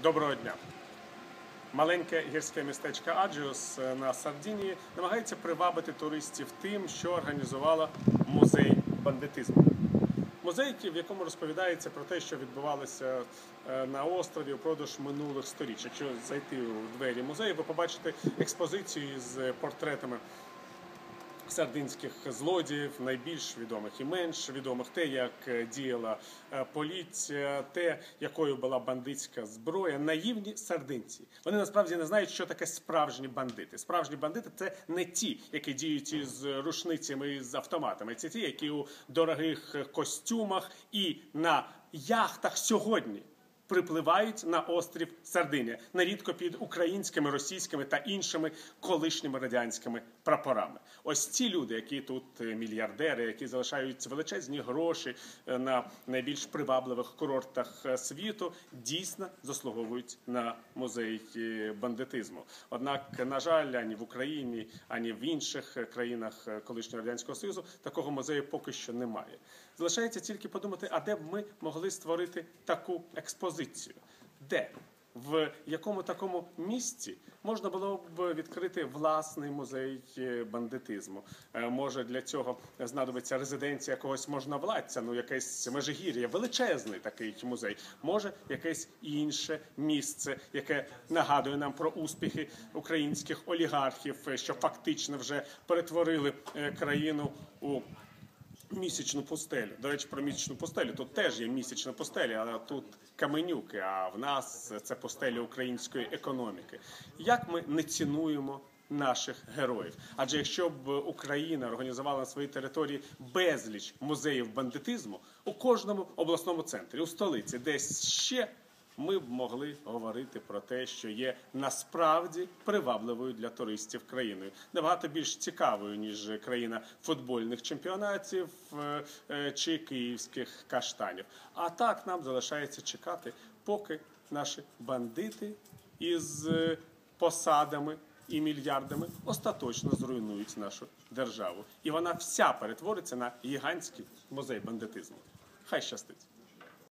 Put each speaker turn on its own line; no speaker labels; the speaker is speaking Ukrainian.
Доброго дня! Маленьке гірське містечко Аджіос на Сардинії намагається привабити туристів тим, що організувала музей бандитизму. Музей, в якому розповідається про те, що відбувалося на острові впродовж минулих сторіч. Якщо зайти у двері музею, ви побачите експозицію з портретами сардинських злодіїв, найбільш відомих і менш відомих, те, як діяла поліція, те, якою була бандитська зброя. Наївні сардинці. Вони насправді не знають, що таке справжні бандити. Справжні бандити – це не ті, які діють із рушницями і з автоматами. Це ті, які у дорогих костюмах і на яхтах сьогодні припливають на острів Сардинія, нерідко під українськими, російськими та іншими колишніми радянськими прапорами. Ось ці люди, які тут мільярдери, які залишають величезні гроші на найбільш привабливих курортах світу, дійсно заслуговують на музей бандитизму. Однак, на жаль, ані в Україні, ані в інших країнах колишнього Радянського Союзу такого музею поки що немає. Залишається тільки подумати, а де б ми могли створити таку експозицію? Де? В якому такому місці можна було б відкрити власний музей бандитизму? Може, для цього знадобиться резиденція якогось можновладця, якесь Межигір'я, величезний такий музей. Може, якесь інше місце, яке нагадує нам про успіхи українських олігархів, що фактично вже перетворили країну у місячну пустелю. До речі, про місячну пустелю. Тут теж є місячна пустеля, але тут каменюки, а в нас це пустеля української економіки. Як ми не цінуємо наших героїв? Адже якщо б Україна організувала на своїй території безліч музеїв бандитизму, у кожному обласному центрі, у столиці, десь ще, ми б могли говорити про те, що є насправді привабливою для туристів країною. Набагато більш цікавою, ніж країна футбольних чемпіонатів чи київських каштанів. А так нам залишається чекати, поки наші бандити із посадами і мільярдами остаточно зруйнують нашу державу. І вона вся перетвориться на гігантський музей бандитизму. Хай щастить!